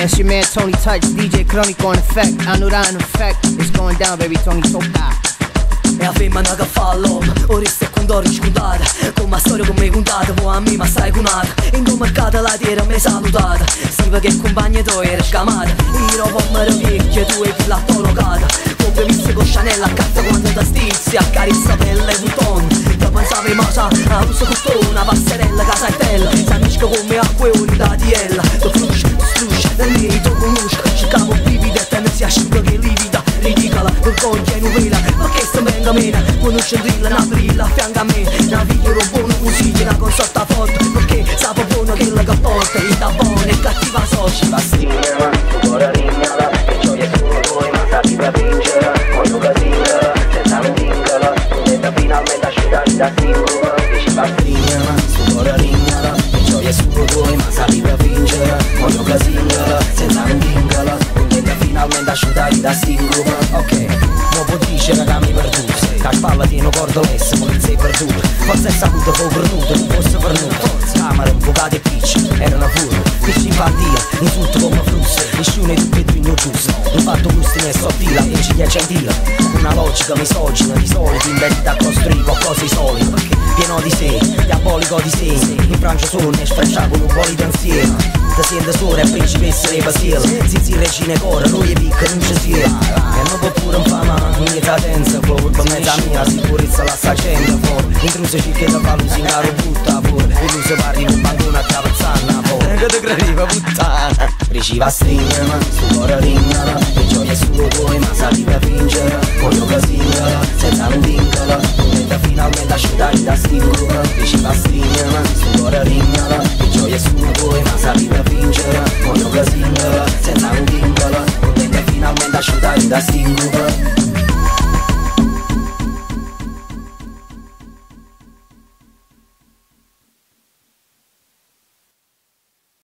It's your man Tony Touch, DJ Cronico in effect. I know that in effect. It's going down, baby, Tony Toca. E a femmina che fa l'uomo, ora stai con d'oro scontata. Con una storia come contata, poi a me ma stai conata. In tuo mercato la terra mi salutata. Stiva che compagna tu era scamata. Io rovo a mare vecchia, tu e chi l'ha tolocata. Come visse con Chanel a cazzo quando ti stizzi. Accarezza pelle e button. Ti pensavi ma sa, a questo costone, una passerella, casa e tella. Si ammisca come acqua e unità di ella. Tu frusci, strusci, nel merito conosci. Cercavo brividi e te ne si asciuga che livida. Ridicola, vergogna e novella. Perché sta venga mena, conosce il drill, una brilla a fianco a me. Una video buono così, una consorta forte. Perché sapo buono che la che porta. E da buona e cattiva soci. La stinga, tu cuore rignala. E gioia solo tuoi, ma sapi per vincere. Voglio che singola, senza un vincolo. Diventa finalmente asciugare da singolo. Dici la stinga, tu cuore rignala. E gioia solo tuoi, ma sapi per vincere. Voglio che singola, senza un vincolo. Diventa finalmente asciugare da singolo. Ok, non può dire raga mi perduto. Che a spalla tiene cordolessa, polizia per due. Forse è saputo fu perduto, non fosse perduto. Camera, infuocate e picci, era una furia. Picci infantia, insulto come flusso. Nessuno è tutti e due giusto. Un fatto gusti ne sottile, e ciglia gentile. Una logica misogina, di solito inventa a costruire qualcosa di solido. Pieno di sé, diabolico di sé. In Francia solo ne sfreccia con un po' di pensiero. Ti sente solo e principessa dei pastieri. Zizi regine core, lui e picca non ci sia. E non può pure infama, ogni cadenza. Flow per mezza mia, sicurezza la sta gente fuori. Intruso cerca da farlo singare butta fuori. E lui se parli con bancone a capezzana fuori. Che ti crediva puttana. Riceva stringere, sto cuore rignala. E gioia solo tuoi, ma sapi per vincere. Voglio che singola, senza un vincolo. Diventa finalmente asciugare da stingolo. Riceva stringere, sto cuore rignala. E gioia solo tuoi, ma sapi per vincere. Voglio che singola, senza un vincolo. Diventa finalmente asciugare da stingolo.